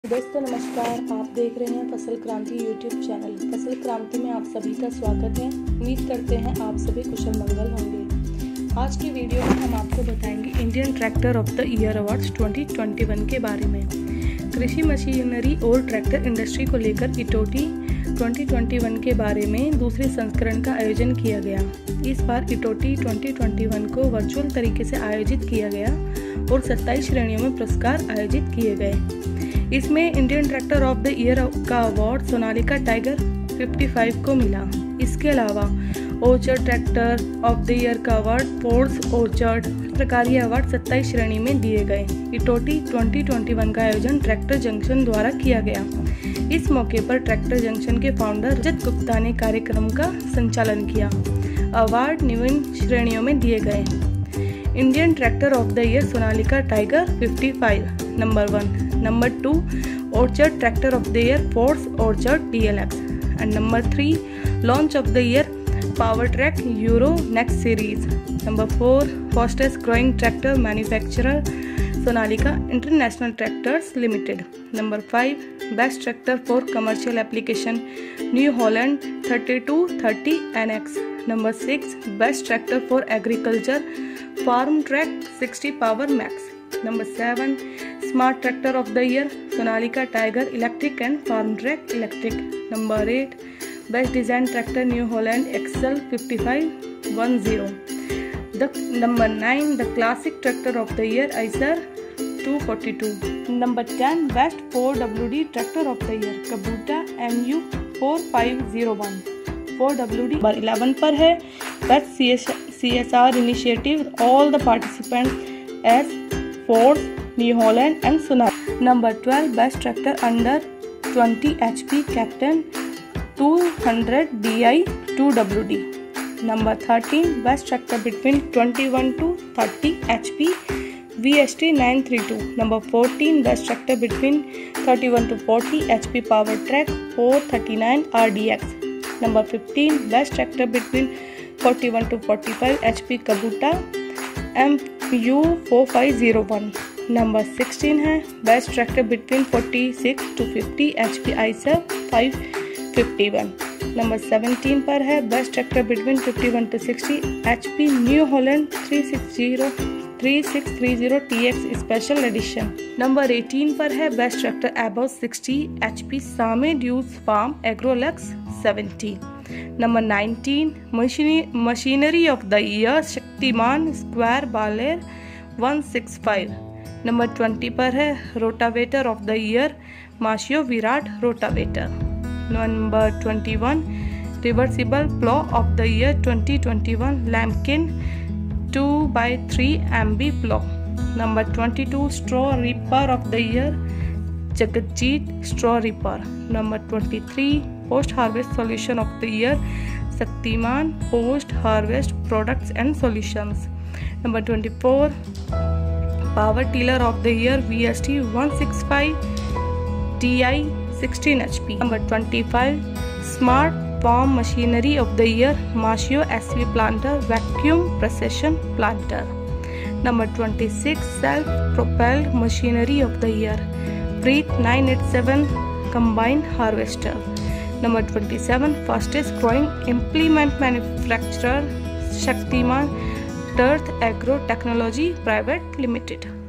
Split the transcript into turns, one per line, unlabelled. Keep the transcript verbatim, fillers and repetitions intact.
दोस्तों नमस्कार, आप देख रहे हैं फसल क्रांति यूट्यूब चैनल। फसल क्रांति में आप सभी का स्वागत है। उम्मीद करते हैं आप सभी कुशल मंगल होंगे। आज की वीडियो में हम आपको बताएंगे Indian tractor of the year awards twenty twenty one के बारे में। कृषि मशीनरी और ट्रैक्टर इंडस्ट्री को लेकर इटोटी ट्वेंटी ट्वेंटी वन के बारे में दूसरे संस्करण का आयोजन किया गया। इस बार इटोटी ट्वेंटी ट्वेंटी वन को वर्चुअल तरीके से आयोजित किया गया और सत्ताईस श्रेणियों में पुरस्कार आयोजित किए गए। इसमें Indian tractor of the year का अवार्ड सोनालिका टाइगर पचपन को मिला। इसके अलावा orchard tractor of the year का अवार्ड फोर्स ऑर्चर्ड प्रकार ये अवार्ड सत्ताईस श्रेणी में दिए गए। इटोटी ट्वेंटी ट्वेंटी वन का आयोजन ट्रैक्टर जंक्शन द्वारा किया गया। इस मौके पर ट्रैक्टर जंक्शन के फाउंडर रजत गुप्ता ने कार्यक्रम का संचालन किया। अवार्ड निम्न श्रेणियों में दिए गए। Indian tractor of the year Sonalika tiger पचपन number one, number two orchard tractor of the year force orchard D L X, and number three launch of the year PowerTrack Euro Next series. Number four fastest growing tractor manufacturer Sonalika International Tractors Limited. Number five best tractor for commercial application New Holland thirty-two thirty N X. Number six best tractor for agriculture FarmTrack sixty Power Max. Number seven Smart Tractor of the Year Sonalika Tiger Electric and FarmTrack Electric. Number eight Best Design Tractor New Holland X L fifty-five ten. The number nine The Classic Tractor of the Year Eicher two forty-two. Number ten Best four W D Tractor of the Year Kubota M U forty-five oh one. four W D. Number eleven पर है Best C S R Initiative All the participants as Ford, New Holland and Sonalika. Number twelve Best Tractor under twenty H P Captain two hundred D I two W D. Number thirteen Best Tractor between twenty-one to thirty H P V S T nine thirty-two. Number fourteen Best Tractor between thirty-one to forty H P PowerTrack four thirty-nine R D X. Number fifteen Best Tractor between forty-one to forty-five H P Kubota M U forty-five oh one. Number sixteen है Best Tractor between forty-six to fifty H P Eicher five fifty-one. Number seventeen पर है Best Tractor between fifty-one to sixty H P New Holland thirty-six thirty T X Special Edition. Number eighteen पर है Best Tractor above sixty H P Same Dews Farm Agrolux seventy. Number nineteen Machinery of the Year Shaktiman Square Baler one sixty-five. Number twenty पर है Rotavator of the Year Mashio Virat Rotavator. Number twenty-one Reversible Plow of the Year twenty twenty-one Lamkin two by three M B Plow. Number twenty-two Straw Reaper of the Year Jagatjeet Straw Reaper. Number twenty-three Post Harvest Solution of the Year Shaktiman Post Harvest Products and Solutions. Number twenty-four Power Tiller of the Year V S T one sixty-five D I sixteen H P. Number twenty-five Smart Farm Machinery of the Year Mashio S V Planter Vacuum Precision Planter. Number twenty-six Self Propelled Machinery of the Year Breath nine eighty-seven Combine Harvester. Number twenty-seven Fastest Growing Implement Manufacturer Shaktiman Turth Agro Technology Private Limited.